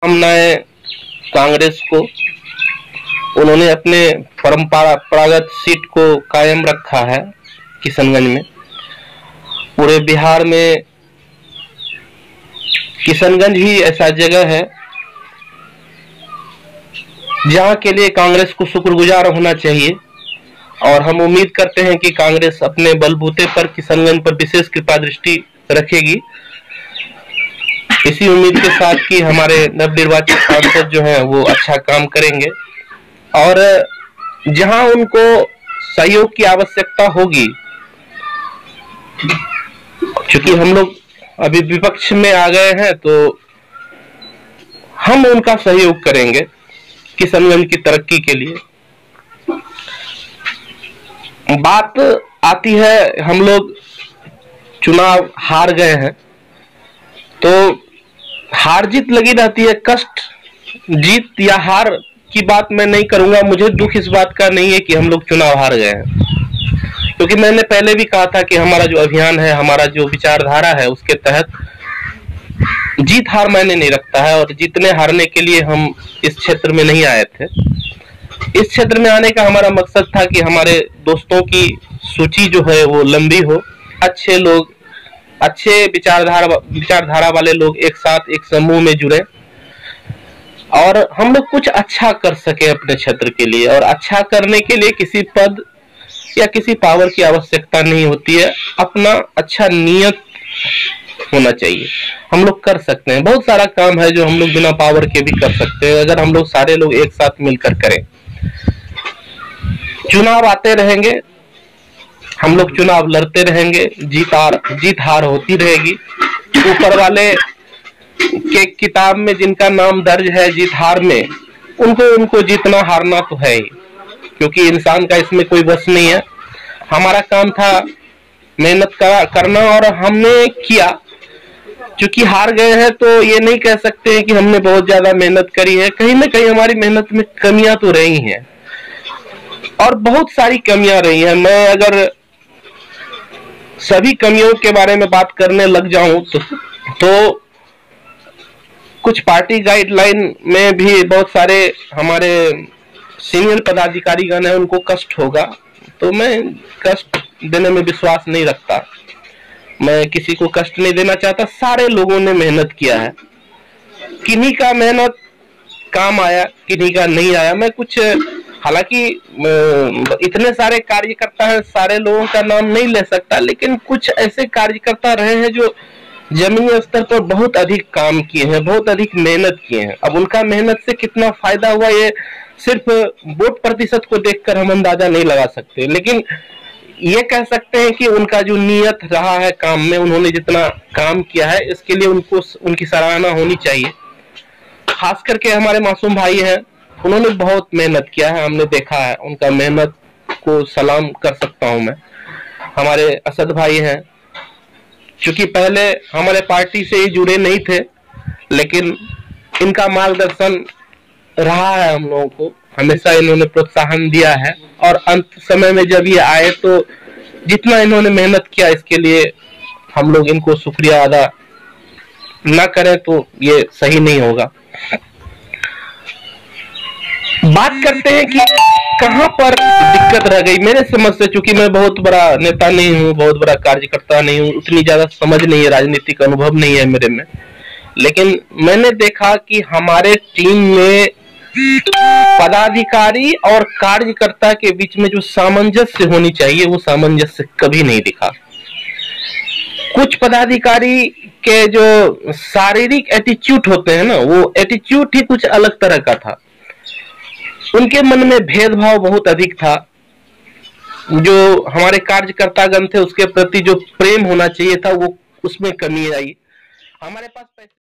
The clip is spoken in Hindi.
शुभकामनाएं कांग्रेस को। उन्होंने अपने परंपरागत सीट को कायम रखा है किशनगंज में। पूरे बिहार में किशनगंज ही ऐसा जगह है जहां के लिए कांग्रेस को शुक्रगुजार होना चाहिए और हम उम्मीद करते हैं कि कांग्रेस अपने बलबूते पर किशनगंज पर विशेष कृपा दृष्टि रखेगी। इसी उम्मीद के साथ कि हमारे नवनिर्वाचित सांसद जो हैं वो अच्छा काम करेंगे और जहां उनको सहयोग की आवश्यकता होगी, क्योंकि हम लोग अभी विपक्ष में आ गए हैं, तो हम उनका सहयोग करेंगे किशनगंज की तरक्की के लिए। बात आती है, हम लोग चुनाव हार गए हैं तो हार जीत लगी रहती है। कष्ट जीत या हार की बात मैं नहीं करूंगा। मुझे दुख इस बात का नहीं है कि हम लोग चुनाव हार गए हैं, क्योंकि मैंने पहले भी कहा था कि हमारा जो अभियान है, हमारा जो विचारधारा है, उसके तहत जीत हार मैंने नहीं रखता है और जीतने हारने के लिए हम इस क्षेत्र में नहीं आए थे। इस क्षेत्र में आने का हमारा मकसद था कि हमारे दोस्तों की सूची जो है वो लंबी हो, अच्छे लोग, अच्छे विचारधारा वाले लोग एक साथ एक समूह में जुड़े और हम लोग कुछ अच्छा कर सके अपने क्षेत्र के लिए। और अच्छा करने के लिए किसी पद या किसी पावर की आवश्यकता नहीं होती है, अपना अच्छा नियत होना चाहिए। हम लोग कर सकते हैं, बहुत सारा काम है जो हम लोग बिना पावर के भी कर सकते हैं अगर हम लोग सारे लोग एक साथ मिलकर करें। चुनाव आते रहेंगे, हम लोग चुनाव लड़ते रहेंगे, जीत हार होती रहेगी। ऊपर वाले के किताब में जिनका नाम दर्ज है जीत हार में, उनको जीतना हारना तो है ही, क्योंकि इंसान का इसमें कोई बस नहीं है। हमारा काम था मेहनत करना और हमने किया। क्योंकि हार गए हैं तो ये नहीं कह सकते हैं कि हमने बहुत ज्यादा मेहनत करी है। कहीं ना कहीं हमारी मेहनत में कमियां तो रही हैं और बहुत सारी कमियां रही हैं। मैं अगर सभी कमियों के बारे में बात करने लग जाऊं तो कुछ पार्टी गाइडलाइन में भी बहुत सारे हमारे सीनियर पदाधिकारीगण हैं, उनको कष्ट होगा, तो मैं कष्ट देने में विश्वास नहीं रखता। मैं किसी को कष्ट नहीं देना चाहता। सारे लोगों ने मेहनत किया है, किन्हीं का मेहनत काम आया, किन्हीं का नहीं आया। मैं कुछ, हालांकि इतने सारे कार्यकर्ता हैं, सारे लोगों का नाम नहीं ले सकता, लेकिन कुछ ऐसे कार्यकर्ता रहे हैं जो जमीनी स्तर पर बहुत अधिक काम किए हैं, बहुत अधिक मेहनत किए हैं। अब उनका मेहनत से कितना फायदा हुआ ये सिर्फ वोट प्रतिशत को देखकर हम अंदाजा नहीं लगा सकते, लेकिन ये कह सकते हैं कि उनका जो नियत रहा है काम में, उन्होंने जितना काम किया है, इसके लिए उनकी सराहना होनी चाहिए। खास करके हमारे मासूम भाई हैं, उन्होंने बहुत मेहनत किया है, हमने देखा है। उनका मेहनत को सलाम कर सकता हूं मैं। हमारे असद भाई हैं, क्योंकि पहले हमारे पार्टी से ही जुड़े नहीं थे, लेकिन इनका मार्गदर्शन रहा है हम लोगों को, हमेशा इन्होंने प्रोत्साहन दिया है। और अंत समय में जब ये आए तो जितना इन्होंने मेहनत किया, इसके लिए हम लोग इनको शुक्रिया अदा ना करें तो ये सही नहीं होगा। बात करते हैं कि कहां पर दिक्कत रह गई मेरे समझ से। चूंकि मैं बहुत बड़ा नेता नहीं हूं, बहुत बड़ा कार्यकर्ता नहीं हूं, उतनी ज्यादा समझ नहीं है, राजनीतिक अनुभव नहीं है मेरे में, लेकिन मैंने देखा कि हमारे टीम में पदाधिकारी और कार्यकर्ता के बीच में जो सामंजस्य होनी चाहिए, वो सामंजस्य कभी नहीं दिखा। कुछ पदाधिकारी के जो शारीरिक एटीट्यूड होते हैं ना, वो एटीट्यूड ही कुछ अलग तरह का था। उनके मन में भेदभाव बहुत अधिक था। जो हमारे कार्यकर्तागण थे, उसके प्रति जो प्रेम होना चाहिए था, वो उसमें कमी आई। हमारे पास